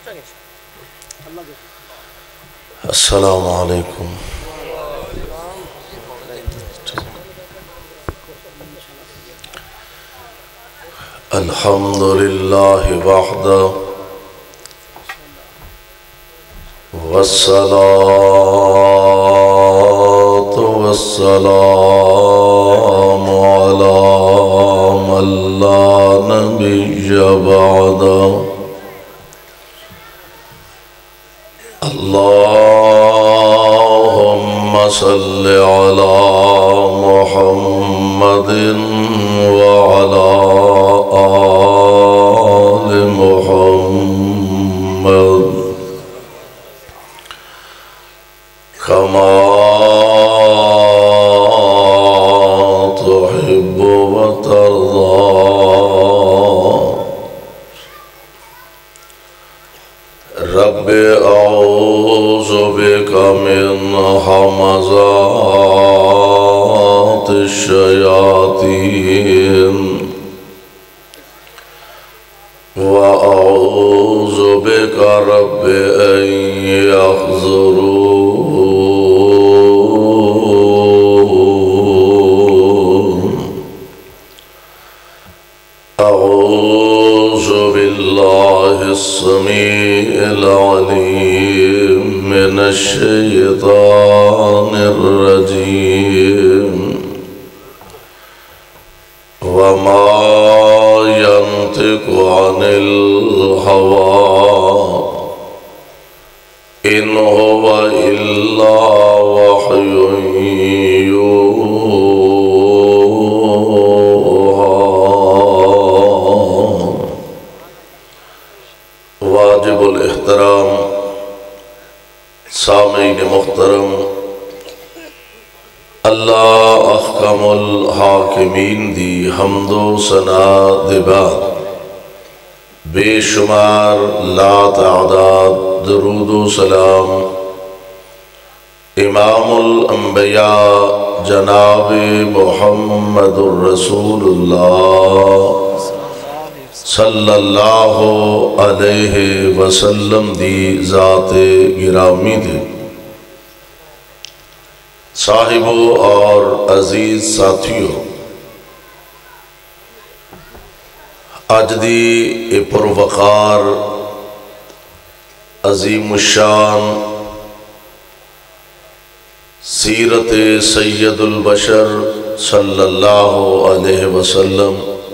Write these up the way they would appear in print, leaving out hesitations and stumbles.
السلام علیکم. الحمد للہ وحدہ والصلاة والسلام علی من لا نبی بعدہ. اللہم صل علی محمد وعلی آل محمد کما تحب وترضى. رب اعوذ بک من همزات الشیاطین واعوذ بک رب ان يحضرون. اعوذ باللہ السمیع العلیم من الشیطان الرجیم. وما ينطق عن الهوى إن هو إلا وحي يوحى. واجب الاحترام سامعین محترم، اللہ احکم الحاکمین دی حمد و ثنا دے بعد بے شمار لا تعداد درود و سلام امام الانبیاء جناب محمد الرسول اللہ صلی اللہ علیہ وسلم دی ذات گرامی دے. صاحبوں اور عزیز ساتھیوں، اج دی پروقار عظیم الشان سیرت سید البشر صلی اللہ علیہ وسلم،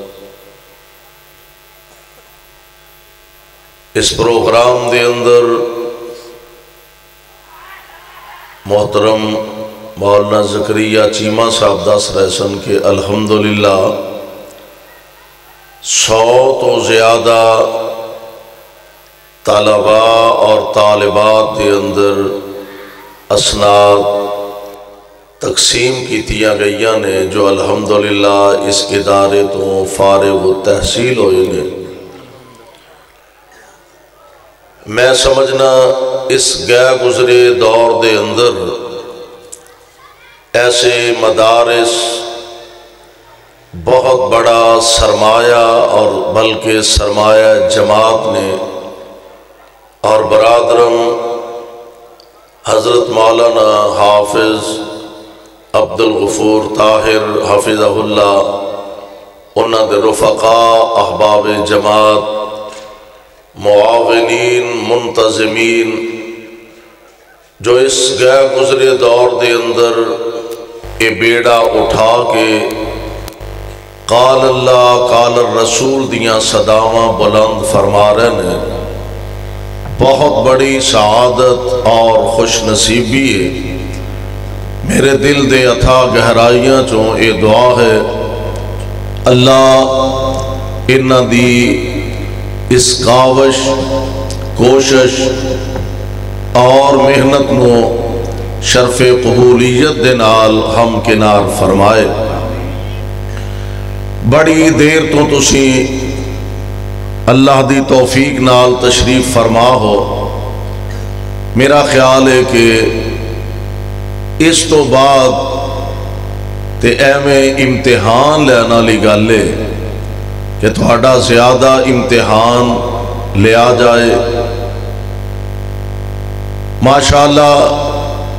اس پروگرام دے اندر محترم مولانا زکریا چیمہ صاحب دس رہے سن کہ الحمدللہ 100 تو زیادہ طلباء اور طالبات دے اندر اسناد تقسیم کیتیاں گئیاں نے جو الحمدللہ اس ادارے تو فارغ و تحصیل ہوئے نے. میں سمجھنا اس گئے گزرے دور دے اندر ایسے مدارس بہت بڑا سرمایہ اور بلکہ سرمایہ جماعت نے اور برادرم حضرت مولانا حافظ عبدالغفور طاہر حفظہ اللہ انہاں دے رفقاء احباب جماعت معاونین منتظمین جو اس گئے گزرے دور دے اندر یہ بیڑا اٹھا کے قال اللہ قال الرسول دیاں صداواں بلند فرما رہے ہیں، بہت بڑی سعادت اور خوش نصیبی ہے. میرے دل دے اتھا گہرائیاں چوں یہ دعا ہے اللہ انہاں دی اس کاوش کوشش اور محنت نو شرف قبولیت دے نال ہم کنار فرمائے. بڑی دیر تو تسی اللہ دی توفیق نال تشریف فرما ہو. میرا خیال ہے کہ اس تو بعد تے ایویں امتحان لینا لی گالے کہ تھوڑا زیادہ امتحان لیا جائے ماشاءاللہ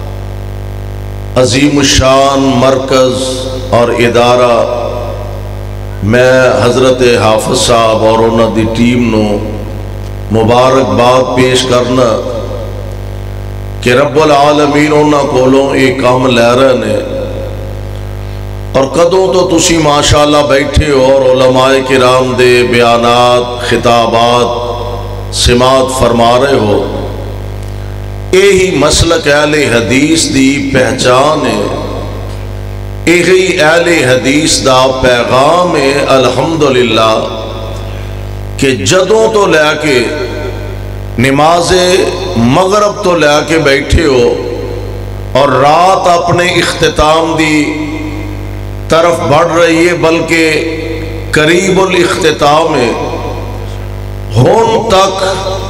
عظیم الشان مرکز اور ادارہ میں حضرت حافظ صاحب اور انہوں دی ٹیم نو مبارکباد پیش کرنا کہ رب العالمین انہوں کولوں ایک کام لے رہے نے، اور کدوں تو تسی ماشاءاللہ بیٹھے ہو اور علماء کرام دے بیانات خطابات سماعت فرما رہے ہو۔ یہی مسلک اہل حدیث دی پہچان ہے، یہی اہل حدیث دا پیغام ہے الحمدللہ کہ جدوں تو لے کے نماز مغرب تو لے کے بیٹھے ہو اور رات اپنے اختتام دی طرف بڑھ رہی ہے، بلکہ قریب الاختتام ہے، ہون تک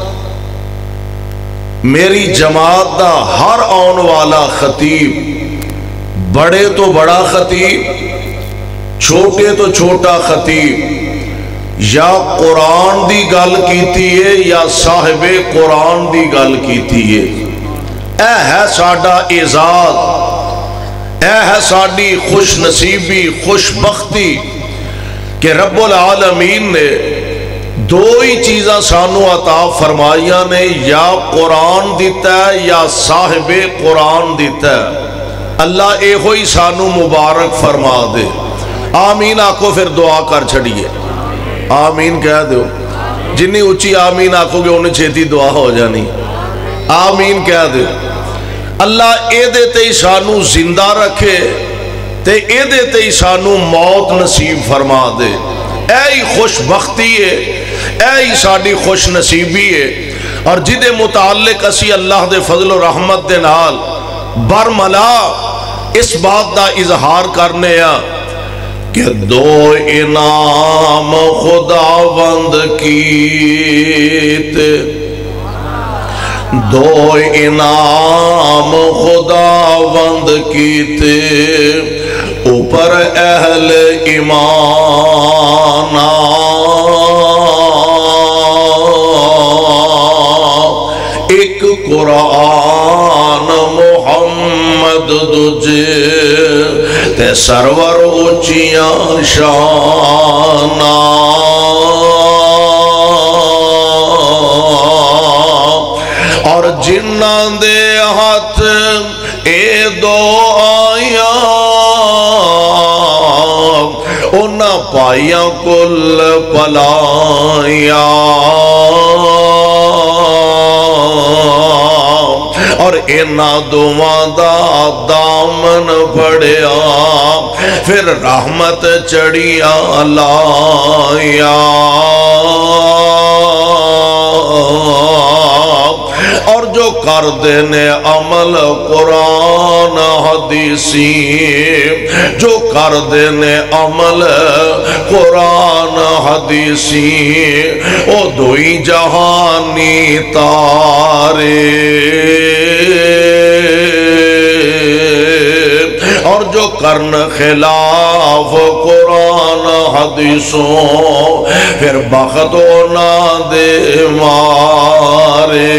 میری جماعت دا ہر آن والا خطیب، بڑے تو بڑا خطیب، چھوٹے تو چھوٹا خطیب، یا قرآن دی گل کیتی ہے یا صاحب قرآن دی گل کیتی ہے۔ اے ہے ساڈا اعزاز، اے ہے ساڈی خوش نصیبی خوش بختی کہ رب العالمین نے دو ہی چیزاں سانو عطا فرمائیاں نے، یا قرآن دیتا ہے یا صاحب قرآن دیتا ہے۔ اللہ اے ہوئی سانو مبارک فرما دے۔ آمین آکھو، پھر دعا کر چھڑیے۔ آمین کہہ دو، جنہی اچھی آمین آکھو گے انہیں چھیتی دعا ہو جانی۔ آمین کہہ دو۔ اللہ اے دیتے ہی سانو زندہ رکھے تے اے دیتے ہی سانو موت نصیب فرما دے۔ اے ہی خوش بختی ہے، اے ہی ساڑی خوش نصیبی ہے، اور جدے متعلق اسی اللہ دے فضل و رحمت دے نال برملا اس بات دا اظہار کرنے ہیں کہ دو انعام خداوند کیتے، دو انعام خداوند کیتے اوپر اہل ایمان، ایک قرآن محمد دجے تے سرور اونچیاں شان، اور جنہاں دے ہاتھ اے دو آیاں انہاں پائیاں کل پلائیاں، اور انہاں دعاں دا دامن پڑیا پھر رحمت چڑھیا لایا، اور جو کر دینے عمل قرآن حدیثی، جو کر دینے عمل قرآن حدیثی، او دوئی جہانی تارے، اور جو کرن خلاف قرآن حدیثوں پھر بختوں نہ دے مارے۔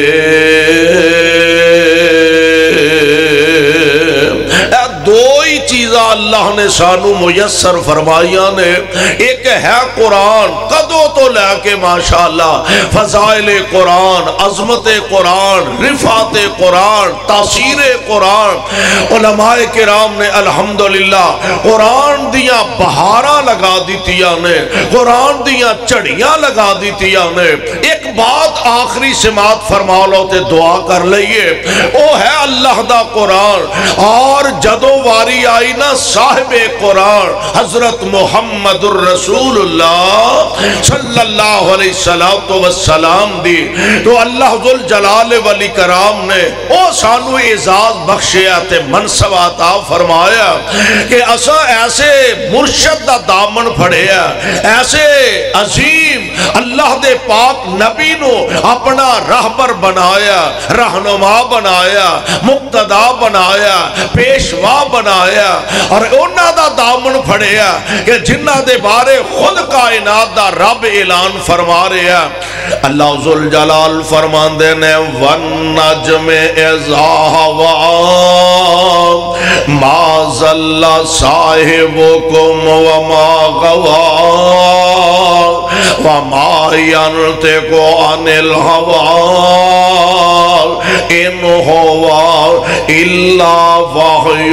اللہ نے سانو میسر فرمائیاں نے، ایک ہے قرآن، قدو تو لے کے ماشاءاللہ فضائل قرآن، عظمت قرآن، رفعت قرآن، تاثیر قرآن۔ علماء کرام نے الحمدللہ قرآن دیاں بہاراں لگا دیتیاں نے، قرآن دیاں چڑیاں لگا دیتیاں نے۔ ایک بات آخری سماعت فرما لو تے دعا کر لئیے، او ہے اللہ دا قرآن، اور جدو واری آئی نا صاحب قرآن حضرت محمد الرسول اللہ صلی اللہ علیہ وسلم دی، تو اللہ ذوالجلال والاکرام نے او سانو اعزاز بخشیا تے منصب عطا فرمایا کہ اسا ایسے مرشد دا دامن پھڑیا، ایسے عظیم اللہ دے پاک نبی نبی نو اپنا راہبر بنایا، رہنما بنایا، مقتدا بنایا، پیشوا بنایا، اور انہاں دا دامن پھڑیا کہ جنہاں دے بارے خود کائنات دا رب اعلان فرما رہا۔ اللہ ذوالجلال فرماندے نے وَالنَّجْمِ إِذَا هَوَىٰ مَا ضَلَّ صَاحِبُكُمْ وَمَا غَوَىٰ وَمَا يَنطِقُ عَنِ الْهَوَىٰ إِنْ هُوَ إِلَّا وَحْيٌ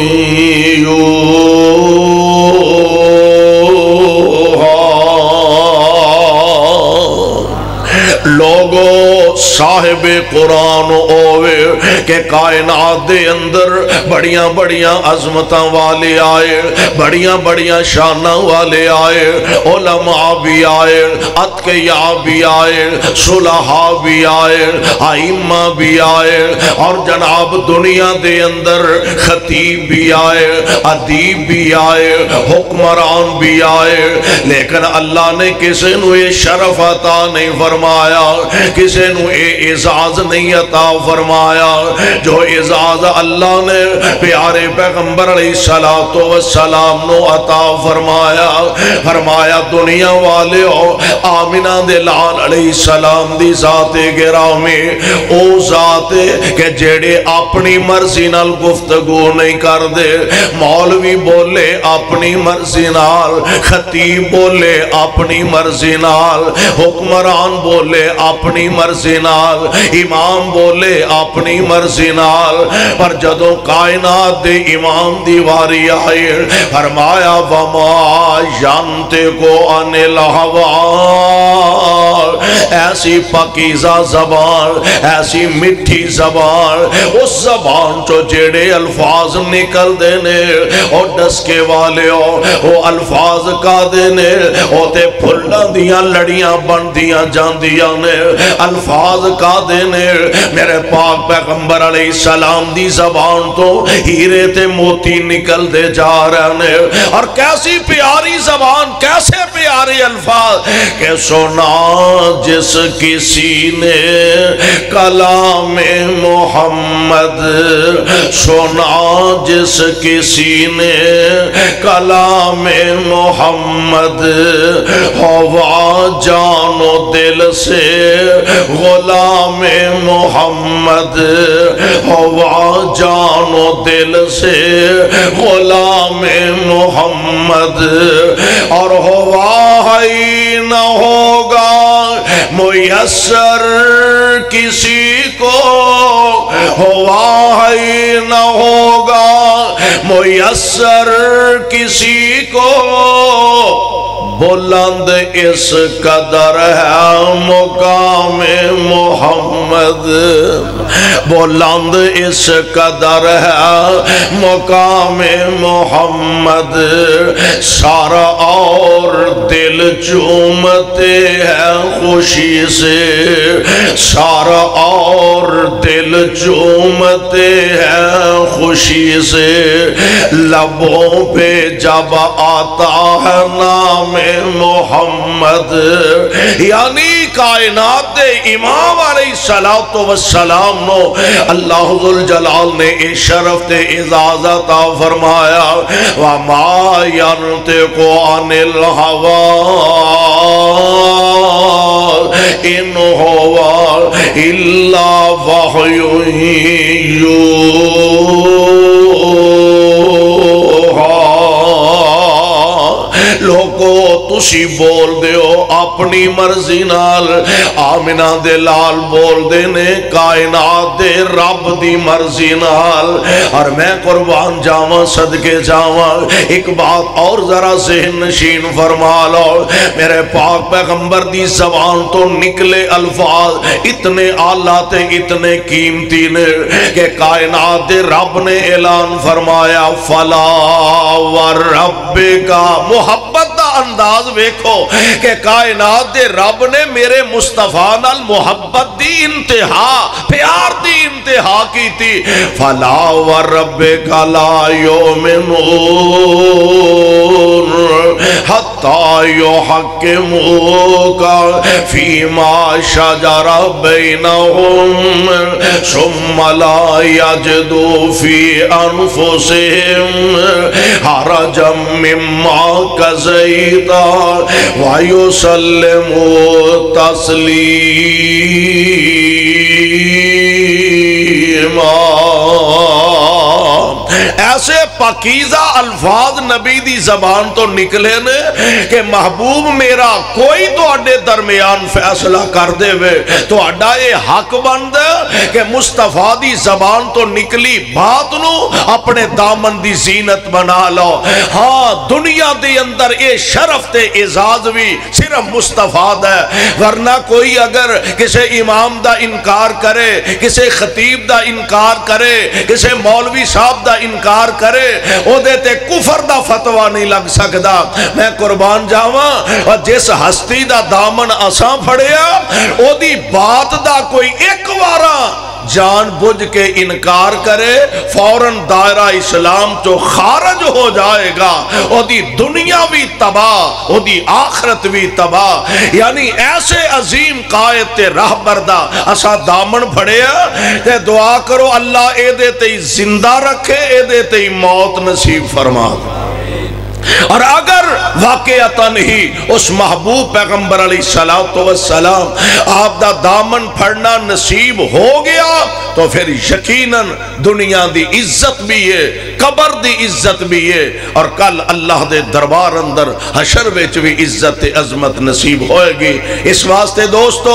يُوحَىٰ۔ لوگو صاحب قرآن ہوئے کہ کائنات دے اندر بڑیاں بڑیاں عظمتاں والے آئے، بڑیاں بڑیاں شاناں والے آئے، علماء بھی آئے، اتقیاء بھی آئے، صلحاء بھی آئے، ائمہ بھی آئے، اور جناب دنیا دے اندر خطیب بھی آئے، ادیب بھی آئے، حکمران بھی آئے، لیکن اللہ نے کسی نو یہ شرف عطا نہیں فرمایا، کسی نو اے اعزاز نہیں عطا فرمایا جو اعزاز اللہ نے پیارے پیغمبر علیہ السلام نو عطا فرمایا۔ فرمایا دنیا والے ہو، آمینہ دے لال علیہ السلام دی ذات گرامی او ذات کہ جیڑے اپنی مرضی نال گفتگو نہیں کر دے، مولوی بولے اپنی مرضی نال، خطیب بولے اپنی مرضی نال، حکمران بولے اپنی مرضی نال، امام بولے اپنی مرضی نال، پر جدوں کائنات دے امام دی واری آئے فرمایا وَمَا يَنطِقُ عَنِ الْهَوَىٰ، ایسی پاکیزہ زبان، ایسی مٹھی زبان، اس زبان چو جیڑے الفاظ نکل دینے اور ڈسکے والے ہو، وہ الفاظ کا دینے ہوتے پھلوں دیاں لڑیاں بن دیاں جان دیاں نے، الفاظ کا دینے میرے پاک پیغمبر علیہ السلام دی زبان تو ہیرے تے موتی نکل دے جا رہے ہیں، اور کیسی پیاری زبان، کیسے پیاری الفاظ کہ سنا جس کسی نے کلام محمد، سنا جس کسی نے کلام محمد، ہوا جان و دل سے غلام محمد، ہوا جان و دل سے غلام محمد، اور ہوا ہی نہ ہوگا میسر کسی کو، ہوا ہی نہ ہوگا میسر کسی کو، بلند اس قدر ہے مقام محمد، بلند اس قدر ہے مقام محمد، سارا اور دل چومتے ہیں خوشی سے، سارا اور دل چومتے ہیں خوشی سے، لبوں پہ جب آتا ہے نام محمد، یعنی کائنات دے امام علیہ السلام نو اللہ ذوالجلال نے اس شرف تے اجازت فرمایا وَمَا يَنطِقُ عَنِ الْهَوَىٰ إِنْ هُوَ إِلَّا وَحْيٌ يُوحَىٰ۔ لوگو تسی بول دے ہو اپنی مرضی نال، آمینہ دے لال بول دے نے کائنات دے رب دی مرضی نال، اور میں قربان جاواں صدقے جاواں ایک بات اور ذرا ذہن نشین فرما لو، میرے پاک پیغمبر دی زبان تو نکلے الفاظ اتنے اعلیٰ تے اتنے قیمتی نے کہ کائنات دے رب نے اعلان فرمایا فَلَا وَرَبِّكَ، محبت دا انداز ویکھو کہ کائنات دے رب نے میرے مصطفیٰ نال محبت دی انتہا پیار دی انتہا کی تھی فلا وربک لا یؤمنون حتی یحکموک فیما شجر بینہم ثم لا یجدوا فی انفسہم حرجا مما قضیت ویسلموا تسلیما۔ ایسے پاکیزہ الفاظ نبی دی زبان تو نکلے نے کہ محبوب میرا کوئی تو اڈے درمیان فیصلہ کر دے وے تو اڈا یہ حق بند کہ مصطفیٰ دی زبان تو نکلی بات نو اپنے دامن دی زینت بنا لو۔ ہاں دنیا دی اندر یہ شرف تے اعزاز بھی صرف مصطفیٰ ہے، ورنہ کوئی اگر کسے امام دا انکار کرے، کسے خطیب دا انکار کرے، کسے مولوی صاحب دا انکار کرے، او دیتے کفر دا فتوہ نہیں لگ سکدا۔ میں قربان جاواں اور جس ہستی دا دامن اساں پھڑیا او دی بات دا کوئی ایک وارا جان بوجھ کے انکار کرے فوراً دائرہ اسلام تو خارج ہو جائے گا، او دی دنیا بھی تباہ، او دی آخرت بھی تباہ۔ یعنی ایسے عظیم قائد تے رہبر دا اسا دامن پھڑیا تے دعا کرو اللہ اے دے تے زندہ رکھے، اے دے تے موت نصیب فرما دے۔ اور اگر واقعتاً ہی اس محبوب پیغمبر علیہ السلام آپ دا دامن پھڑنا نصیب ہو گیا تو پھر یقیناً دنیا دی عزت بھی ہے، قبر دی عزت بھی ہے، اور کل اللہ دے دربار اندر حشر وچ بھی عزت عظمت نصیب ہوئے گی۔ اس واسطے دوستو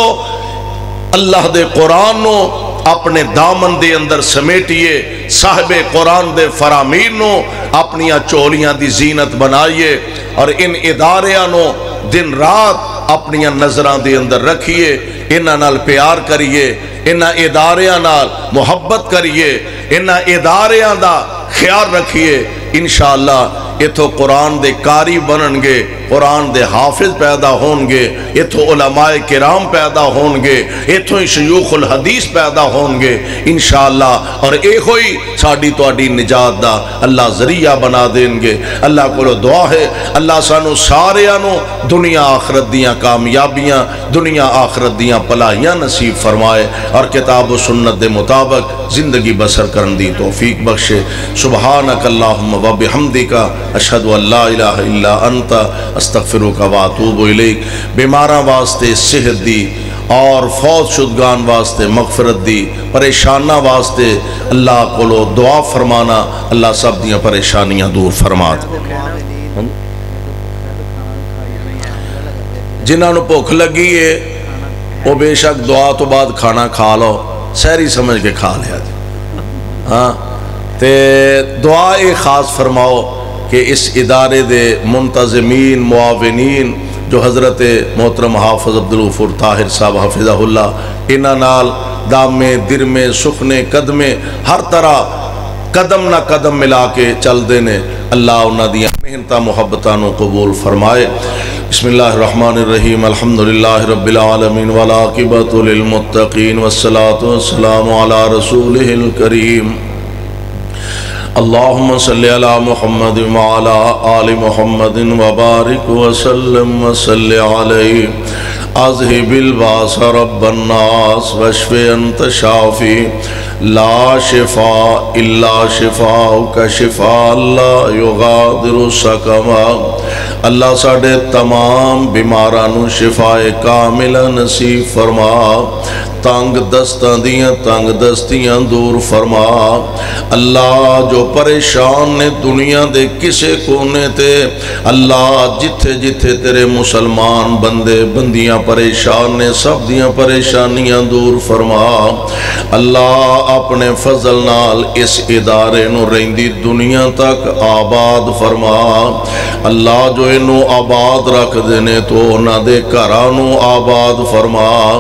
اللہ دے قرآن نو اپنے دامن دے اندر سمیٹیے، صاحب قرآن دے فرامین نو اپنیاں چولیاں دی زینت بنائیے، اور ان اداریاں نو دن رات اپنیاں نظران دے اندر رکھیے، انہاں نال پیار کریے، انہاں اداریاں نال محبت کریے، انہاں اداریاں دا خیال رکھیے۔ انشاءاللہ اتھو قرآن دے قاری بنن گے، قرآن دے حافظ پیدا ہون گے، اتھو علماء کرام پیدا ہون گے، اتھو شیوخ الحدیث پیدا ہون گے انشاءاللہ، اور اے ہوئی ساڑی تو اڈی نجات دا اللہ ذریعہ بنا دیں گے۔ اللہ کو دعا ہے اللہ سانو سارے آنو دنیا آخرت دیاں کامیابیاں، دنیا آخرت دیاں پلائیاں نصیب فرمائے، اور کتاب و سنت دے مطابق زندگی بسر کرن دی توفیق بخشے۔ سبحانک اللہم و بحمدک اشہد ان لا الہ الا انت استغفرک و اتوب الیک۔ بیماراں واسطے صحت دی، اور فوت شدگان واسطے مغفرت دی، پریشانہ واسطے اللہ کو دعا فرمانا، اللہ سب دیاں پریشانیاں دور فرما دے۔ جنہاں نو بھوک لگی ہے وہ بے شک دعا تو بعد کھانا کھا لو، سحری سمجھ کے کھا لیا جی۔ ہاں تے دعا ایک خاص فرماؤ کہ اس ادارے دے منتظمین معاونین جو حضرت محترم حافظ عبدالغفور طاہر صاحب حافظہ اللہ، انہاں نال دامے درمے سخنے قدمے ہر طرح قدم نہ قدم ملا کے چل دینے، اللہ انہاں دیاں محنتاں محبتانوں قبول فرمائے۔ بسم اللہ الرحمن الرحیم، الحمدللہ رب العالمین والعاقبۃ للمتقین والصلاة والسلام علی رسولہ الکریم۔ اللہم صلی علی محمد وعلی آل محمد وبارک وسلم وصلی علیہ۔ اذہب الباس رب الناس واشف انت شافی لا شفاء الا شفاءک شفاء لا یغادر سقما۔ اللہ ساڑھے تمام بیمارانو شفاء کاملہ نصیب فرما، تنگ دستاں دیاں تنگ دستیاں دور فرما۔ اللہ جو پریشان نے دنیا دے کسے کونے تے، اللہ جتھے جتھے تیرے مسلمان بندے بندیاں پریشان نے سب دیاں پریشانیاں دور فرما۔ اللہ اپنے فضل نال اس ادارے نو رہندی دنیا تک آباد فرما۔ اللہ جو انو آباد رکھ دینے تو انہ دے گھرانو آباد فرما۔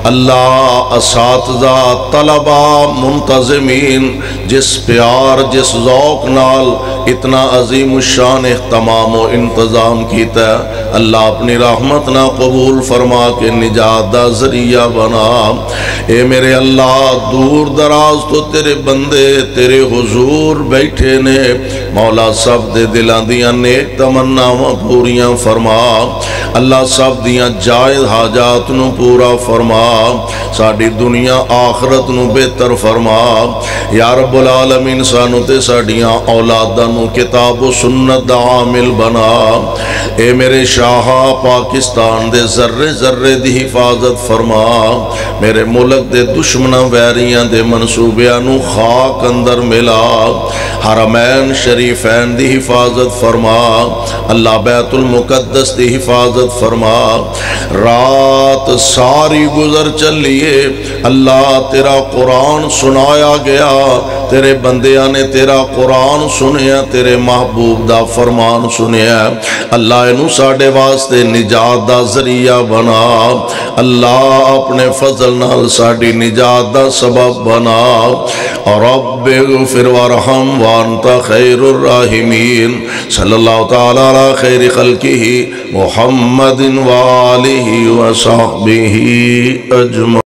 اللہ اساتذہ طلبہ منتظمین جس پیار جس ذوق نال اتنا عظیم الشان اہتمام و انتظام کیتا ہے اللہ اپنی رحمت نہ قبول فرما کے نجات دا ذریعہ بنا۔ اے میرے اللہ دور دراز تو تیرے بندے تیرے حضور بیٹھے نے، مولا سب دے دلان دیاں نیک تمناواں پوریاں فرما، اللہ سب دیاں جائز حاجات نو پورا فرما، ساڑی دنیا آخرت نو بہتر فرما۔ یا رب العالمین سانو تے ساڑیاں اولاداں نو کتاب و سنت دا عامل بنا۔ اے میرے شاہ پاکستان دے ذرے ذرے دی حفاظت فرما، میرے ملک دے دشمناں ویریاں دے منصوبیاں نو خاک اندر ملا، حرمین شریفین دی حفاظت فرما، اللہ بیت المقدس دی حفاظت فرما۔ رات ساری گزر چلیے اللہ تیرا قرآن سنایا گیا، تیرے بندیاں نے تیرا قرآن سنیا، تیرے محبوب دا فرمان سنیا، اللہ انہوں ساڑے واسطے نجات دا ذریعہ بنا، اللہ اپنے فضل نال ساڑی نجات دا سبب بنا۔ رب اغفر وارحم وانت خیر الراحمین، صلی اللہ تعالی علی خیر خلقہ محمد وآلہ وصحبہ اجمعین۔